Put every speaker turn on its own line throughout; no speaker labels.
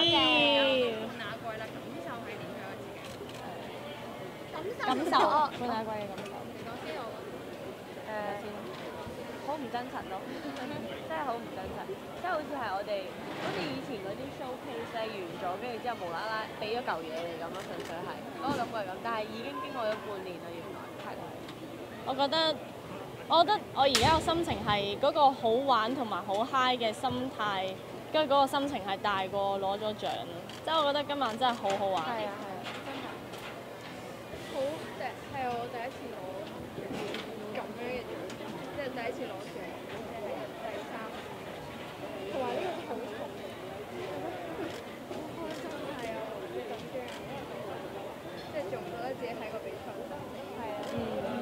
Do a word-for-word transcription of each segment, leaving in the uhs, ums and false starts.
冠亞季啦，感受係點樣啊？自己
感受冠亞季嘅感受。
你講先，我
誒，好唔真實咯，真係好唔真實，即係好似係我哋，好似以前嗰啲 showcase 咧完咗，跟住之後無啦啦俾咗嚿嘢你咁咯，純粹係嗰個感覺係咁，但係已經經過咗半年啦，原來係。
我覺得，我覺得我而家個心情係嗰個好玩同埋好 high 嘅心態，跟住嗰個心情係大過攞咗獎咯。即係我覺得今晚真係好好玩。
係啊係啊，真係。
好第係我第一次攞咁樣嘅獎，即係第一次攞獎，即係第三次，同埋呢個好重嘅，好開心係啊，好緊張，即係仲覺得自己喺個比賽度，係啊。
嗯。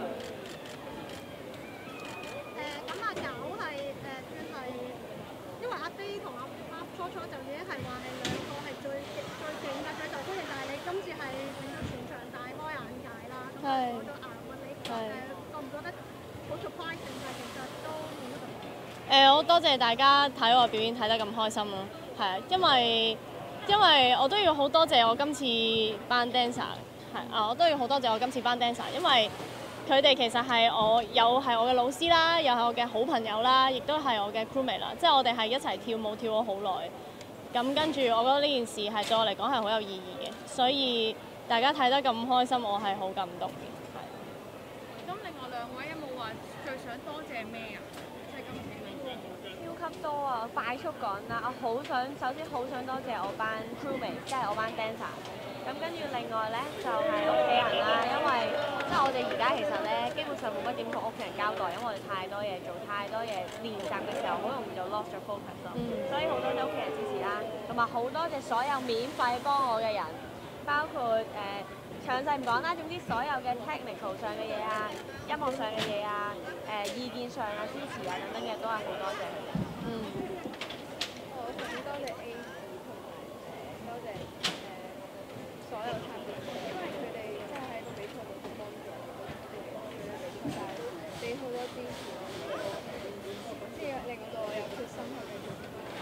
誒咁阿九係誒算係，因為阿飛同阿阿初初就已經係話係兩個係最最勁嘅最受歡迎，但係你今次係令到全場大開眼界啦，咁就攞咗亞軍，你誒覺唔覺得好 surprising？但係其實都冇乜特別。
誒，好多謝大家睇我表演睇得咁開心咯，係啊，因為因為我都要好多謝我今次班 dancer， 係啊，我都要好多謝我今次班 dancer， 因為佢哋其實係我有係我嘅老師啦，又係我嘅好朋友啦，亦都係我嘅 crewmate 啦，即係我哋係一齊跳舞跳咗好耐。咁跟住，我覺得呢件事係對我嚟講係好有意義嘅，所以大家睇得咁開心，我係好感動嘅。
咁另外兩位有冇話最想多謝咩啊？即係今次
超級多啊！快速講啦，我好想首先好想多謝我班 crewmate， 即係我班 dancer。咁跟住另外咧就係屋企人啦，因為即係我哋而家其實咧基本上冇乜點同屋企人交代，因為我哋太多嘢做，太多嘢練習嘅時候，好容易就 lost 咗 focus 咯。
嗯、
所以好多謝屋企人支持啦，同埋好多謝所有免費幫我嘅人，包括誒、呃、詳細唔講啦，總之所有嘅 technical 上嘅嘢啊、音樂上嘅嘢啊、誒、呃、意見上啊、支持啊等等嘅都係好多謝佢哋。
嗯。
我首先多謝 A 同埋誒多謝誒。所有參與者，因為佢哋真係喺個比賽度好幫助我哋嘅比賽，俾好多支持我，即係令到我有決心去繼續。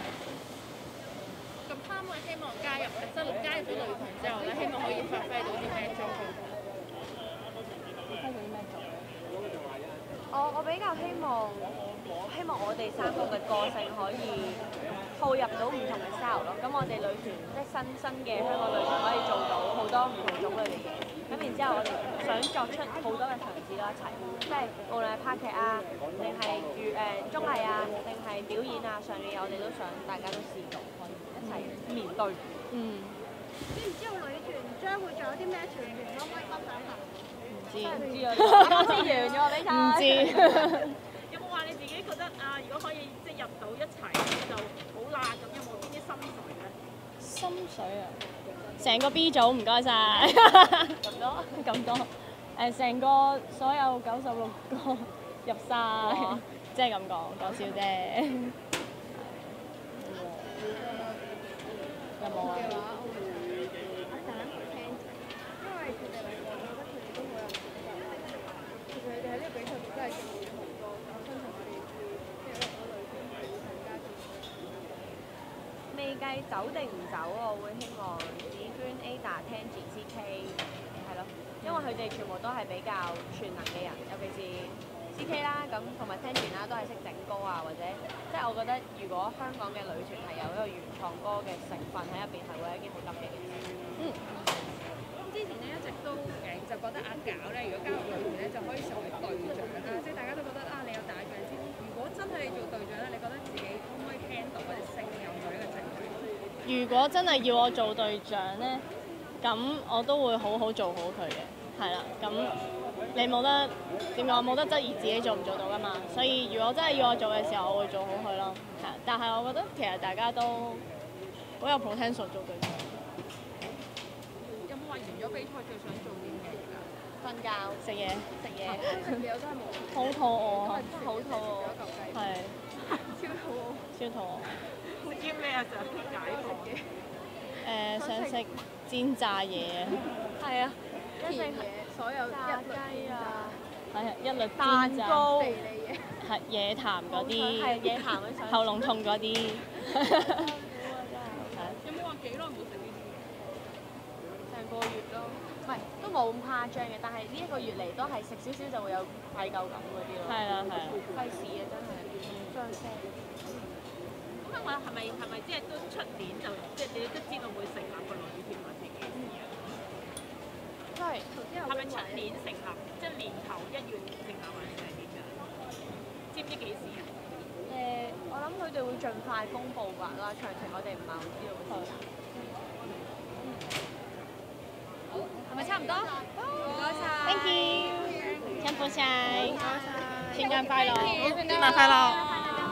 咁三位希望加入，即係加入咗女團之後咧，希望可以發揮到啲咩作用？
發揮到啲咩作用？
我我比較希望，希望我哋三個嘅個性可以套入到唔同嘅 style 咯。咁我哋女團即係新新嘅香港女團可以做到好多唔同種類嘅嘢。咁然之後我哋想作出好多嘅嘗試咯一齊，即係無論係拍劇啊，定係娛誒綜藝啊，定係表演啊上嘅嘢，我哋都想大家都試到，可以一齊面對。嗯。
知唔知道女團將會仲有啲咩團員可唔可以分享下？
唔知。
唔知啊！啱先完咗比賽。
唔知。
有冇話你自己覺得啊？如果可以即係入到一齊就好辣咁，有冇邊啲心水咧？
心水啊！成個 B 組唔該晒。
咁多？
咁多。誒，成個所有九十六個入晒，即係咁講，講笑啫。有冇啊？
阿蛋同 Candy，因為佢哋兩個，我覺得佢哋都好有潛質。其實佢哋喺呢個比賽度真係進步咗好多，我相信我哋要即係好多女團會更加進步。
未計走定唔走，我會希望子娟、Ada、Tangy、C K 係咯，因為佢哋全部都係比較全能嘅人，尤其是 C K 啦，咁同埋 Tangy 啦，都係識整歌啊，或者即係我覺得如果香港嘅女團係有一個原創歌嘅成分喺入邊，係會係一件好特別嘅事。
嗯。
咁之前咧一直都誒就覺得阿搞咧，如果加入女團咧就可以成為隊長啦，即係大家都覺得啊，你有打仗先。如果真係你做隊長咧，你覺得自己可唔可以 handle 或者勝任咗呢個職位？
如果真係要我做隊長咧，咁我都會好好做好佢嘅，係啦。咁你冇得點講？冇得質疑自己做唔做到㗎嘛。所以如果真係要我做嘅時候，我會做好佢咯。係，但係我覺得其實大家都好有 potential 做隊長。
有冇話完咗比賽最想做啲咩㗎？
瞓覺、
食嘢，
食嘢，
食嘢我真係冇。
好肚餓，
好肚餓，
係
超肚餓。
超肚餓。
食啲咩啊？想解渴嘅。
誒，想食煎炸嘢，
係啊，一
甜
定
嘢，所有
炸雞啊，
係啊，一律
蛋
煎炸，
糕，
地理嘢。
係野痰嗰啲，
係野鹹嗰啲想
喉嚨痛嗰啲。
有冇話幾耐冇
張嘅，但係呢一個月嚟都係食少少就會有愧疚感嗰啲咯。
係啦係啦。
費事啊，真係張聲。
咁啊，我係咪係咪即係都出年就即係你都知道會成立個女團或者幾時啊？
即係
係咪出年成立？即係年頭一月成立還是係點㗎？知唔知幾時啊？
誒，我諗佢哋會盡快公佈㗎啦，詳情我哋唔係好知道嘅時間。
係咪差唔多？唔該晒。
Thank you，辛苦晒，
唔該晒。
聖誕快樂，
聖誕快樂。